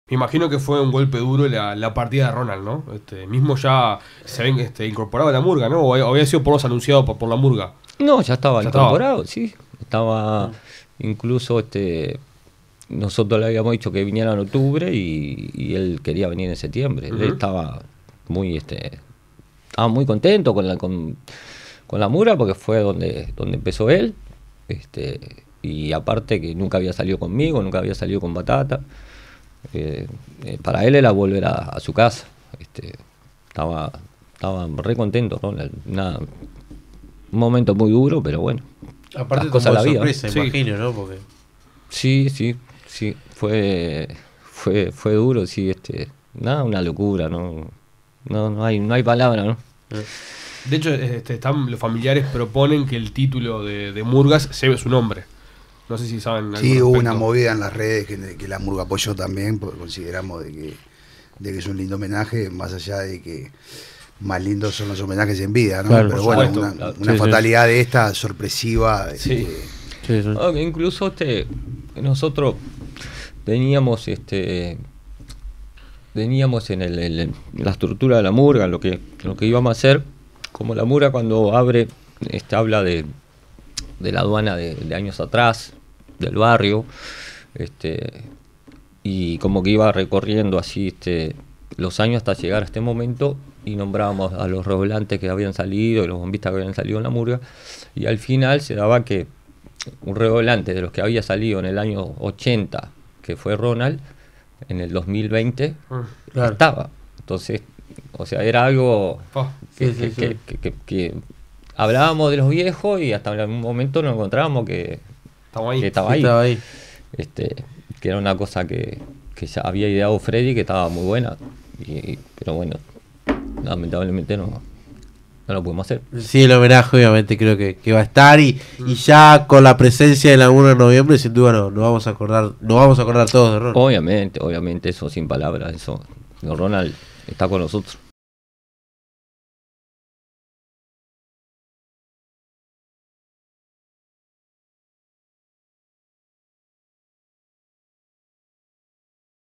Me imagino que fue un golpe duro la partida de Ronald, ¿no? Mismo ya se había incorporado a la murga, ¿no? O había sido por los anunciados por la murga. No, ya estaba incorporado, sí. Estaba incluso nosotros le habíamos dicho que viniera en octubre y él quería venir en septiembre. Él estaba muy contento con la murga porque fue donde empezó él. Y aparte que nunca había salido conmigo, nunca había salido con Batata. Para él era volver a su casa. Estaba re contento, ¿no? Un momento muy duro, pero bueno. Aparte las cosas de la vida. Sorpresa, imagino, ¿no? Porque... Sí, fue duro, sí, nada, una locura, no hay palabra, ¿no? De hecho, los familiares proponen que el título de Murgas lleve su nombre. No sé si saben. Sí, hubo una movida en las redes que la Murga apoyó también, porque consideramos de que es un lindo homenaje, más allá de que más lindos son los homenajes en vida, ¿no? Claro, pero bueno, una fatalidad de esta sorpresiva. Sí. Incluso nosotros teníamos en la estructura de la murga lo que íbamos a hacer, como la murga cuando abre habla de la aduana de años atrás, del barrio, y como que iba recorriendo así los años hasta llegar a este momento, y nombrábamos a los revolantes que habían salido y los bombistas que habían salido en la murga, y al final se daba que un revolante de los que había salido en el año 80, que fue Ronald, en el 2020 estaba. Entonces, o sea, era algo que hablábamos de los viejos y hasta en algún momento nos encontrábamos que estaba ahí. Que era una cosa que ya había ideado Freddy, que estaba muy buena, pero bueno, lamentablemente no lo pudimos hacer. Sí, el homenaje obviamente creo que va a estar y ya con la presencia del 1 de noviembre sin duda nos vamos a acordar todos de Ronald. Obviamente, eso sin palabras, eso. Ronald está con nosotros.